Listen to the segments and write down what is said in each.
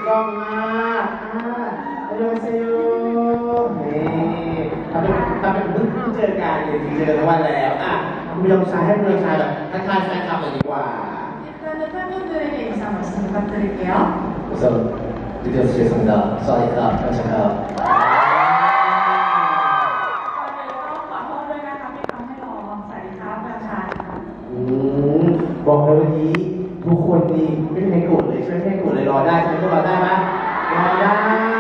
กล้องมากอันยองเซโยนี่ทำเป็นเพิ่งเจอกันเจอกันทั้งวันแล้วคุณยองชายให้คุณยองชายแบบทักทายแฟนคลับหน่อยดีกว่า 우선 드디어 시작했습니다. 수아니까 편찬가. บอกเลยวันนี้ทุกคนนี่ไม่มีใครโกรธเลยช่วยให้โกรธเลยรอได้ใช่ไหมพวกเราได้ไหมรอได้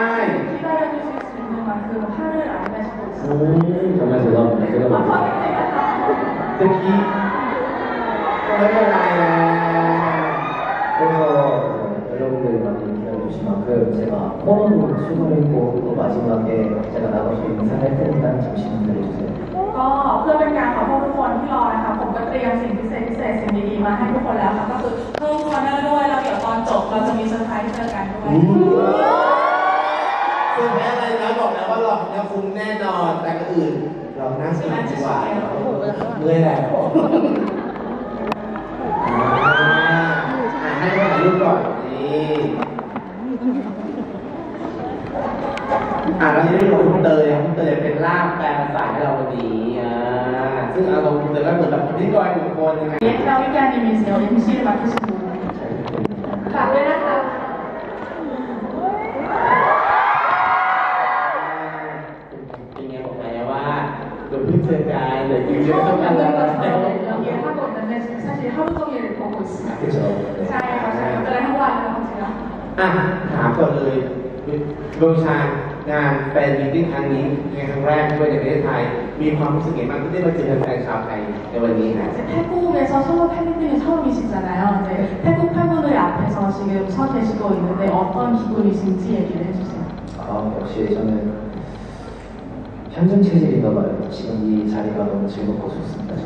정말 죄송합니다. 제가 먼저. เมื่อกี้ไม่เป็นไรนะ 그래서 여러분들이 많이 기다려주신 만큼 제가 포럼으로 수고했고 또 마지막에 제가 나가서 인사를 할 테니까 잠시 기다려주세요. ก็เพื่อเป็นการขอโทษทุกคนที่รอนะคะผมก็เตรียมสิ่งพิเศษสิ่งดีๆมาให้ทุกคนแล้วค่ะก็คือเพิ่มคอร์เนอร์ด้วยแล้วเดี๋ยวตอนจบเราจะมีเซอร์ไพรส์เจอกันด้วยเซอร์ไพรส์อะไรนะบอกแล้วว่าหลอกเนี่ยคุ้มแน่นอนแต่ก็อื่นเราน่าสนุกดีกว่าเมื่อยแล้วให้ถ่ายรูปก่อนนี่เราจะได้ดูคุณเตยเป็นล่ามแปลภาษาให้เราวันนี้ซึ่งอารมณ์คุณเตยก็เหมือนแบบพิธีกรทุกคนยังไงเราวิการมีเซลล์MC를 맡으신 분ฝากด้วยนะคะเป็นไงบอกแล้วว่าเดี๋ยวเพิ่งเจอกันเดี๋ยวยืนเยอะต้องกันแล้ว 그렇죠. ใช่ค่ะใช่จะได้ทั้งวันเลยจริงๆถามก่อนเลยดวงชางานแฟนมีตติ้งครั้งนี้ในครั้งแรกด้วยในประเทศไทยมีความรู้สึกยังไงบ้างที่ได้มาเจอแฟนชาวไทยในวันนี้นะ 태국에서 서울 팬미팅이 처음이시잖아요. 네, 태국 팬분들 앞에서 지금 서 계시고 있는데 어떤 기분이신지 얘기를 해주세요. 역시 저는 현존 체질인가 봐요. 지금 이 자리가 너무 즐겁고 좋습니다.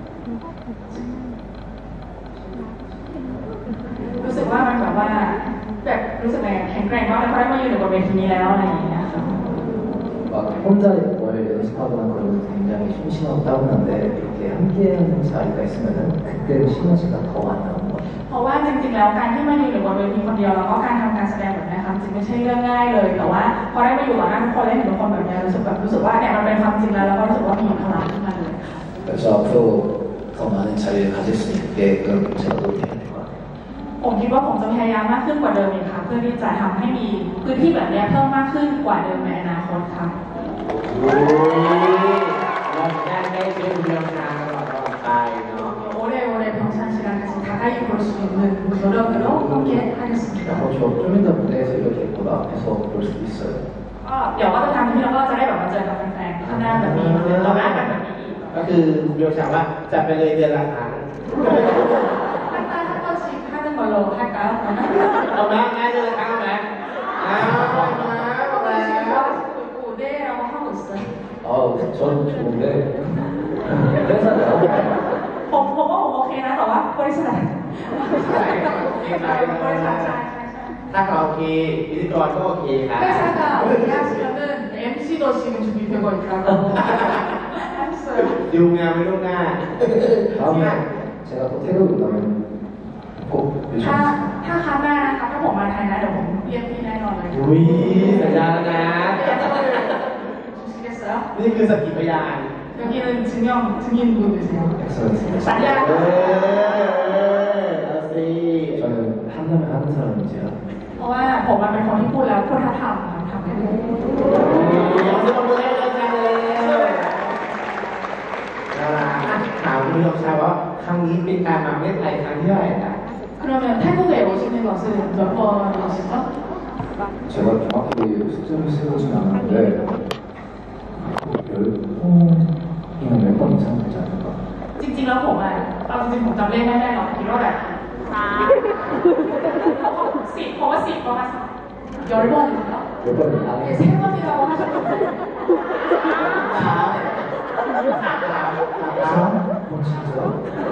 รู้สึกว่ามันแบบว่าแบบรู้สึกไงแข็งแกร่งมากเลยเพราะได้มาอยู่บนเวทีนี้แล้วอะไรอย่างเงี้ยค่ะ 혼자 뭘 연습하거나 그러면 굉장히 심심하고 따분한데 이렇게 함께하는 자리가 있으면은 그때 시너지가 더 안 나오는 것 같아요. เพราะว่าจริงๆแล้วการที่มาอยู่บนเวทีคนเดียวแล้วก็การทำการแสดงแบบนี้ค่ะจริงไม่ใช่เรื่องง่ายเลยแต่ว่าพอได้มาอยู่ต่อหน้าทุกคนและเห็นทุกคนแบบนี้รู้สึกว่าเนี่ยมันเป็นความจริงแล้วก็รู้สึกว่ามีพลังขึ้นมาเลย 그래서 앞으로 더 많은 자리를 가질 수 있게끔 제가 노력해야 될 것 같아요. ผมคิดว่าผมจะพยายามมากขึ้นกว่าเดิมอีกค่ะเพื่อที่จะทำให้มีพื้นที่แบบนี้เพิ่มมากขึ้นกว่าเดิมในอนาคตค่ะเราได้เจอคุณยองชาตลอดไปเนาะ 오래오래 병찬씨랑 같이 가까이 볼 수 있는 노력으로 함께 하겠습니다. 좀 이따 무대에서 이렇게 보다 앞에서 볼 수 있어요. เดี๋ยวก็จะทำที่เราก็จะได้แบบมาเจอกับแฟนๆข้างหน้าแบบนี้ต่อหน้ากันแบบนี้ก็คือคุณยองชาว่าจะไปเลยเดือนละครั้ง 한 번씩 하는 걸로 할까요? เอาไหมง่ายเดือนละครั้งเอาไหม 네라고 하고 있어요. 저는 좋은데 회사는 ผมว่าผมโอเคนะแต่ว่าบริษัทถ้าเขาโอเคพิธีกรก็โอเคครับ 회사가 오케이하시면은 MC도 지금 준비되고 있다고 했어요. ดูงานไม่ล่วงหน้า 다음에 제가 또 태국에 가면 꼭 ถ้าครั้งหน้านะคะถ้าผมมาไทยนะเดี๋ยวผมเรียกพี่แน่นอนเลยอุ้ยสัญญาแล้วนะ 주시겠어요? นี่คือสักขีพยาน 여기는 증인분이세요. 사냐? 알았지. 저는 한다면 하는 사람인지요. เพราะว่าผมมันเป็นคนที่พูดแล้วพูดถ้าทำทำได้เลยถามคุณยองชาว่าครั้งนี้เป็นการมาประเทศไทยครั้งที่เท่าไหร่นะ 그러면 태국에 오시는 것은 몇 번이시죠? 제가 정확히 숫자를 세보진 않았는데 10번이면 몇 번 이상 되지 않을까? จริงๆแล้วผมเอาจริงๆผมจำเลขไม่ได้หรอกคิดว่าแบบ10เพราะว่า10ประมาณ10번인가? 몇 번이나? 3번이라고 하셨거든요. 진짜요?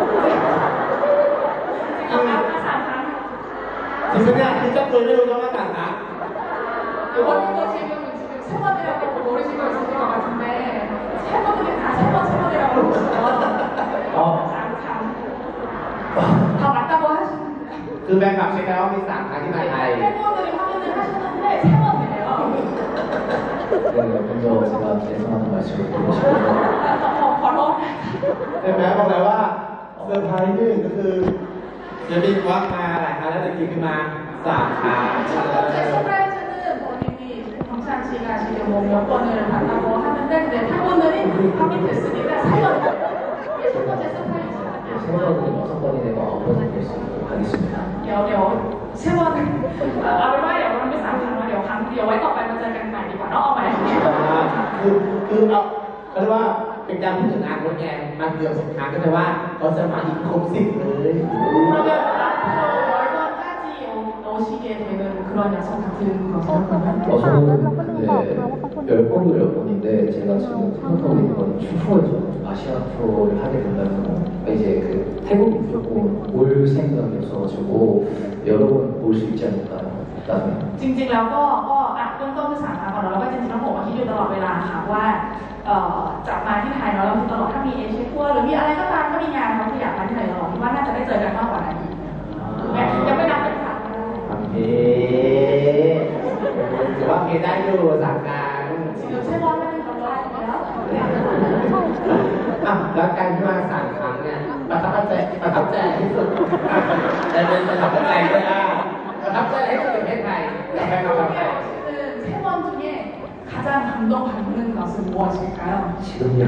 지금 진짜 돌려오는 것 같나? 이번도 지금 3번이라고 모르시고 있으신 것 같은데 3번이 다 3번이라고 그러시죠? 다 맞다고 하시는데 คือแฟนคลับเช็คแล้วมี3 ครั้งที่มาไทย 팬분들이 확인을 하셨는데 3번이래요. 네, 먼저 제가 죄송하다는 말씀을 드리고 싶고요. ขอโทษใช่ไหมบอกเลยว่าเซอร์ไพรส์หนึ่งก็คือจะมีว่ามาหลายครั้งแล้วแต่จริงๆคือมา3 ครั้ง 첫 번째 서프라이즈는 본인이 평상시가 지금 몇 번을 봤다고 하는데 근데 팬분들이 확인됐으니까 3번이에요. 이게 첫 번째 서프라이즈예요. 3번이 6번이 되고 9번이 될 수 있도록 하겠습니다. เดี๋ยวเชื่อว่าเอาเป็นว่าเดี๋ยวมันไม่3 ครั้งแล้วเดี๋ยวครั้งเดียวไว้ต่อไปมาเจอกันใหม่ดีกว่าเนาะเอาใหม่คือเอาเรียกว่าเป็นการพูดถึงอนาคตไงมาเกือบ10 ครั้งก็จะว่าเราจะมาอีกครบ10 เลย 그러면 앞으로 10번까지 오시게 되는 그런 약속 같은 거 생각하면 저는 근데 10번도 10번인데 제가 지금 생각하고 있는 건 추후에서 아시아 투어를 하게 된다면 이제 그 태국이 무조건 올 생각이었어가지고 여러 번 올 수 있지 않을까요? 그다음에 จริงๆแล้วก็เบื้องต้นคือ3 ครั้งก่อนแล้วก็จริงๆแล้วผมก็คิดอยู่ตลอดเวลาค่ะว่าจะมาที่ไทยเนาะเราคิดตลอดถ้ามีเอเชียทัวร์หรือมีอะไรก็ตามถ้ามีงานเขาที่อยากมาที่ไทยตลอดคิดว่าน่าจะได้เจอกันมากกว่านั้นอีกยังไม่นับเป็นครั้งโอเคถือว่าโอเคได้อยู่3 ครั้ง 지금 3번 하는 걸로 할게요. แล้วการที่มา3 ครั้งเนี่ยประทับใจที่สุดแต่เป็นประทับใจด้วยประทับใจให้สุดในประเทศไทยกับแฟนคลับไทย 3번 중에 가장 감동받는 것은 무엇일까요? 지금요?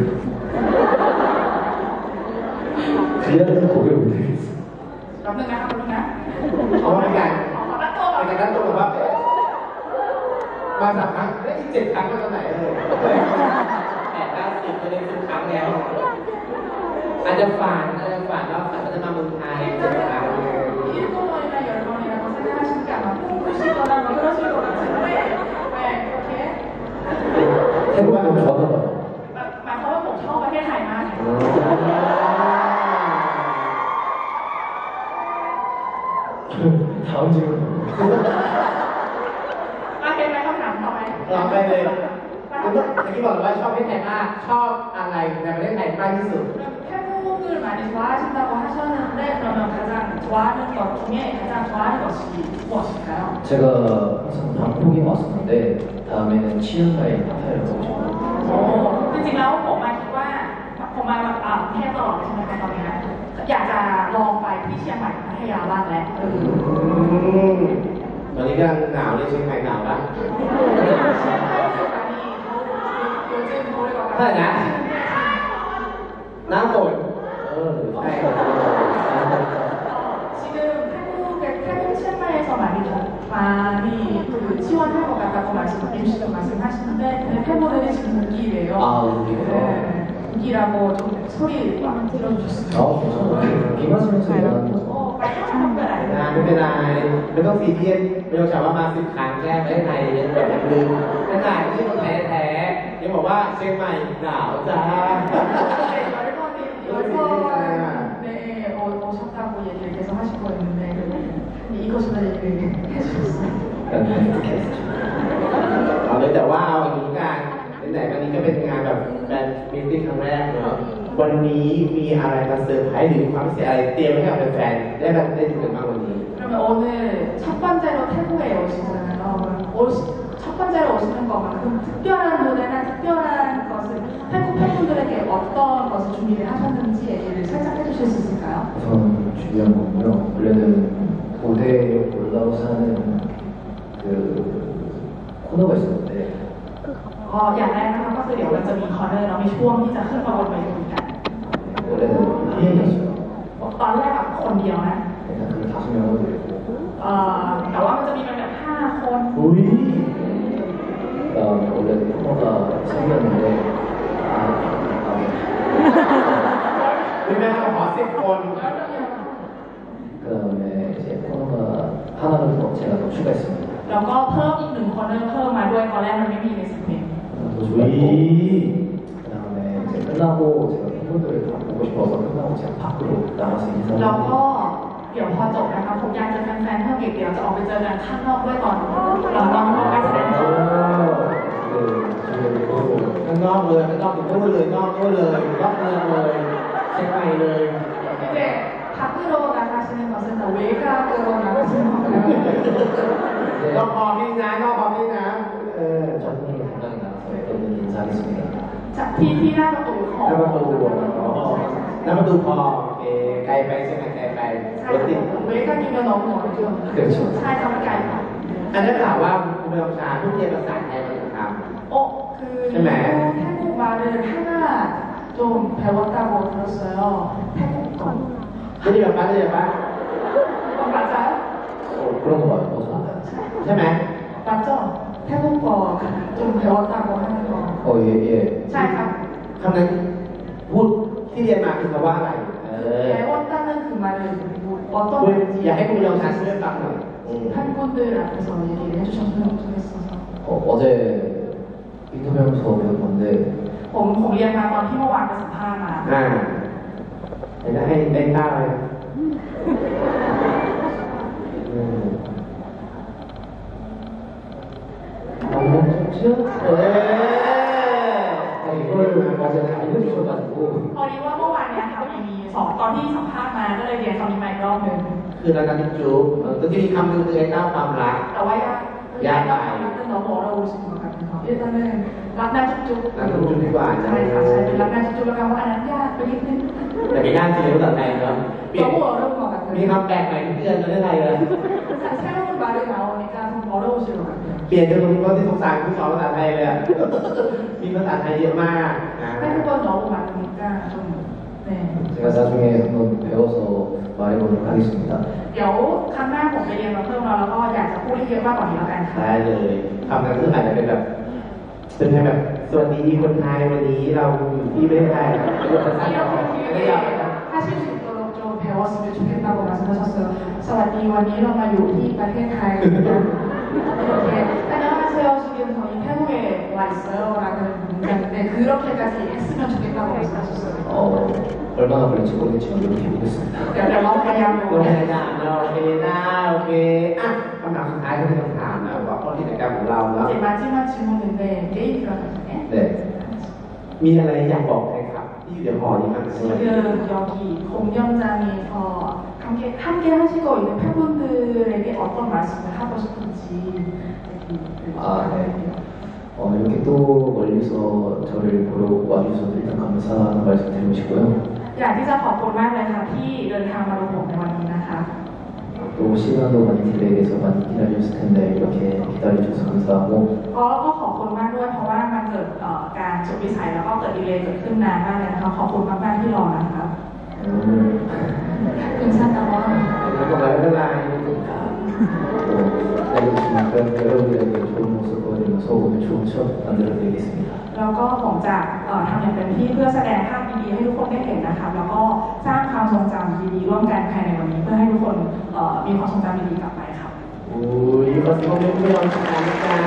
그녀는 고개 올리겠어. แป๊บนึงนะคะแป๊บนึงนะเพราะว่าเป็นการขอตั้งตัวก่อนเป็นการตั้งตัวว่ามา3 ครั้งแล้วอีก7 ครั้งก็ตอนไหน8 9 10ก็ได้10 ครั้งแล้วอาจจะฝันว่าเขาจะมาเมืองไทย7 ครั้ง 일본어이나 열번이라고 생각하시니까 아마 꿈꾸시거나 뭐 그러실 것 같은데 네, 이렇게 태국은 좋아하나 봐요. หมายความว่าผมชอบประเทศไทยมาก 다음 질문. โอเคไหมคำถามต่อไปลองไปเลยเมื่อกี้บอกว่าชอบประเทศไทยมากชอบอะไรในประเทศไทยมากที่สุด 태국을 많이 좋아하신다고 하셨는데 그러면 가장 좋아하는 것 중에 가장 좋아하는 것이 무엇일까요? 제가 항상 방콕에 왔었는데 다음에는 치앙마이 파타야를 가고 싶어요. จริงๆแล้วผมมาคิดว่าผมมาเทพตลอดใช่ไหมคะตอนนี้อยากจะลองไปที่เชียงใหม่พัทยาบ้างแล้วตอนนี้กำลังหนาวเลยเชียงใหม่หนาวปะเท่าไหร่นะหน้าฝนใช่ 지금 태국 치앙마이에서 많이 그 지원할 것 같다고 말씀하시는데 팬분들이 지금 우기래요. 아, 우기래요? 네, 우기라고 좀 소리 막 들어주셨어요. 비 맞으면서 일하는 거죠. 말씀하셨던 ไม่เป็นไรไม่ต้องซีเรียสไม่ต้องถามว่ามา10 ครั้งแค่ประเทศไทยยังแบบยังลืมขนาดที่คนไทยแท้ยังบอกว่าเชียงใหม่หนาวจ้า 네, 오셨다고 얘기를 계속 하시고 있는데 이것으로 얘기를 해주셨어요. เอาเลยแต่ว่าเอาอย่างนี้กันไหนๆวันนี้ก็เป็นงานแบบการมีตติ้งครั้งแรกเนาะวันนี้มีอะไรมาเซอร์ไพรส์หรือความพิเศษอะไรเตรียมให้กับแฟนๆได้แบบได้ดูกันบ้างวันนี้ 그러면 오늘 첫 번째로 태국에 오시잖아요. 첫 번째로 오시는 것만큼 특별한 무대나 특별한 것을 태국 팬분들에게 어떤 것을 준비를 하셨는지 얘기를 살짝 해주실 수 있을까요? 우선 준비한 거군요. 원래는 무대에 올라오서 하는 그 코너가 있었는데 อย่างแรกนะคะก็คือเดี๋ยวเราจะมีคอร์เนอร์เรามีช่วงที่จะขึ้นมาบนเวทีกัน 원래는 한 명이었어요. ตอนแรกแบบคนเดียวนะ 일단 그 5명으로 되고 แต่ว่ามันจะมีเป็นแบบ5 คนอุ้ย 그다음에 원래 코너가 3명인데 คุณแม่ขอ10 คน 그다음에 이제 코너가 하나를 더 제가 더 추가했습니다. แล้วก็เพิ่มอีก1 คอร์เนอร์เพิ่มมาด้วยตอนแรกมันไม่มีในสคริปต์ 더 추가했고 그다음에 이제 끝나고 제가 팬분들을 다 보고 싶어서 끝나고 제가 밖으로 나가서 แล้วก็ 인사를 เดี๋ยวพอจบนะคะผมอยากจะแฟนๆเพิ่มอีกเดี๋ยวจะออกไปเจอกันข้างนอกด้วยตอนเราต้องไปแสดงโชว์ข้างนอกเลยข้างนอกถึงนู่นเลยนอกนู่นเลยนอกเมืองเลยเชียงใหม่เลย 이제 밖으로 나가서 나가시는 것은 다 외곽으로 나가시는 거예요. ก็พอพี่นะก็พอพี่นะ 저분이 당당히 나가서 여러분 인사하겠습니다. 자, 티 나가도 แล้วประตูแล้วประตูพอโอเคไกลไปใช่ไหมไกลไปรถติด 외곽이면 너무 멀죠. 그렇죠. 차에 타면 가요. อันนั้นถามว่าคุณเมืองชาทุกเรียนภาษาไทยมาจากค 그리고 태국말을 하나 좀 배웠다고 들었어요. 태국어. ไม่ได้แบบป้าไม่ได้แบบป้า 맞아요? 그런 거 맞아요. 맞아요. ใช่ไหม 맞죠? 태국어 좀 배웠다고 하는 거. 예, 예. ใช่ครับคำนั้นพูดที่เรียนมาคือคำว่าอะไร 배웠다는 그 말을 그리고 คุณ 어떤 อยากให้คุณเมืองชาช่วยฟังหน่อย 팬분들 앞에서 얘기를 해주셨으면 좋겠어서. 어제 인터뷰하면서 배운 건데 ผมเรียนมาตอนที่เมื่อวานไปสัมภาษณ์มาเดี๋ยวให้ได้ต้าเลย 너무 좋죠? 이걸 맞아 알려주셔가지고 พอดีว่าเมื่อวานเนี่ยค่ะมีสอนตอนที่สัมภาษณ์มาก็เลยเรียนคำนี้มาอีกรอบหนึ่งคือเราจะติดจุ๊บก็จะมีคำหนึ่งคือไอ้เต้าความรักแต่ว่ายากไป너무 어려우신 것 같아서 일단은 락나 쭉쭉 락나 쭉쭉ดีกว่านะใช่ค่ะใช่เป็น락나 쭉쭉แล้วกันว่าอันนั้นยากไปนิดนึงแต่ไม่ยากจริงภาษาไทยเนาะเปลี่ยน 너무 어려운 것 같아요 มีคำแปลกใหม่ทุกเดือนไม่ได้ไรเลย 새로운 말이 나오니까 좀 어려우실 것 같아요 เปลี่ยนจนบางทีก็ที่สงสารผู้สอนภาษาไทยเลยมีภาษาไทยเยอะมากนะ 한국어 너무 많으니까 좀 네. 제가 나중에 한번 배워서 말해보도록 하겠습니다. เดี๋ยวครั้งหน้าผมไปเรียนมาเพิ่มแล้วก็อยากจะพูดให้เยอะมากกว่านี้แล้วกันค่ะได้เลยคำนั้นคืออาจจะเป็นแบบเป็นแค่แบบสวัสดีคนไทยวันนี้เราอยู่ที่ประเทศไทยพูดภาษาไทยไม่ได้ยาว 하실 수 있도록 좀 배웠으면 좋겠다고 말씀하셨어요. สวัสดีวันนี้เรามาอยู่ที่ประเทศไทย 이렇게 안녕하세요 지금 저희 태국에 와 있어요라는 문장인데 그렇게까지 했으면 좋겠다고 말씀하셨어요. 얼마나 걸릴지 모르겠지만 이렇게 해보겠습니다. เดี๋ยวเราพยายามดูโอเคนะนะโอเคนะโอเคอ่ะคำถามสุดท้ายก็เป็นคำถามนะบอกข้อกิจกรรมของเราแล้ว 이제 마지막 질문인데 게임 들어가잖아요. 네. มีอะไรอยากบอกใครครับที่อยู่ในหอนี้บ้างใช่ไหม 지금 여기 공연장에서 함께 하시고 있는 팬분들에게 어떤 말씀을 하고 싶은지 네. 이렇게 또 멀리서 저를 보러 와주셔서 일단 감사하는 말씀 드리고 싶고요. อยากที่จะขอบคุณมากเลยค่ะที่เดินทางมาดูผมในวันนี้นะคะ 또 시간도 많이 딜레이돼서 많이 기다리셨을 텐데 이렇게 기다려주셔서 감사하고 ก็ขอบคุณมากด้วยเพราะว่ามันเกิดการสุดวิสัยแล้วก็เกิดดีเลย์เกิดขึ้นนานมากเลยนะคะขอบคุณมากๆที่รอนะคะ คุณชาตะวันไม่เป็นไรไม่เป็นไร 또 알려주시니까 여러분들에게 좋은 모습 보여드리면서 오늘 좋은 추억 만들어드리겠습니다. แล้วก็ผมจะทำอย่างเต็มที่เพื่อแสดงภาพดีๆให้ทุกคนได้เห็นนะคะแล้วก็สร้างความทรงจำดีๆร่วมกันภายในวันนี้เพื่อให้ทุกคนมีความทรงจำดีๆกลับไปค่ะอุ้ยขอบคุณที่เราทำนะจ๊ะ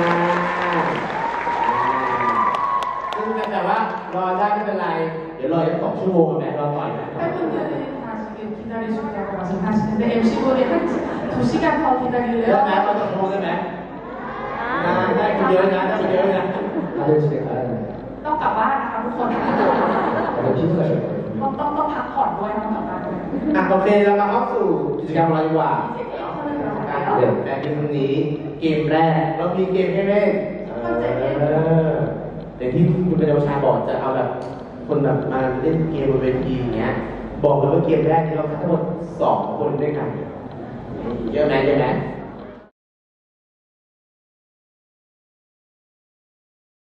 ซึ่งแต่ว่ารอได้ไม่เป็นไรเดี๋ยวรออีก2 ชั่วโมงแม่รอหน่อยนะ 팬분들이 다 지금 기다리시다고 말씀하시는데 MC분이 한 2시간 더 ได้ 기다릴래요? ไหมรอ2 ชั่วโมงได้ไหมได้คนเดียวนะได้คนเดียวนะ 다들 집에 가야 돼요. ต้องกลับบ้านนะคะทุกคน 다들 피곤하실 거예요. ต้องพักผ่อนด้วยต้องกลับบ้านด้วยโอเคเรามาเข้าสู่กิจกรรมเราดีกว่า 이제 게임하는 거 การ 같아요. เล่นแต่เป็นตรงนี้เกมแรกเรามีเกมให้เล่นเดี๋ยวที่คุณเป็นเยาวชนบอกจะเอาแบบคนแบบมาเล่นเกมบนเวทีอย่างเงี้ยบอกเลยว่าเกมแรกนี้เราทั้งหมด2 คนด้วยกันเยอะไหม